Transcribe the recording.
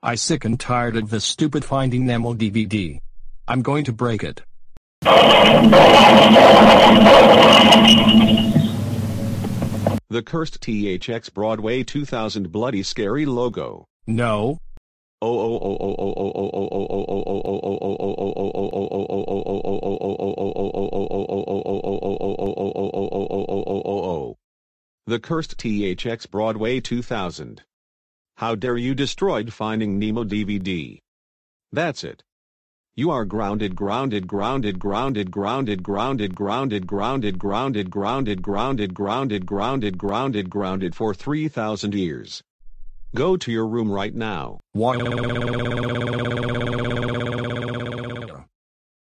I sick and tired of this stupid Finding Nemo DVD. I'm going to break it. The cursed THX Broadway 2000 bloody scary logo. No. The cursed THX Broadway 2000. How dare you destroyed Finding Nemo DVD. That's it. You are grounded for 3,000 years. Go to your room right now.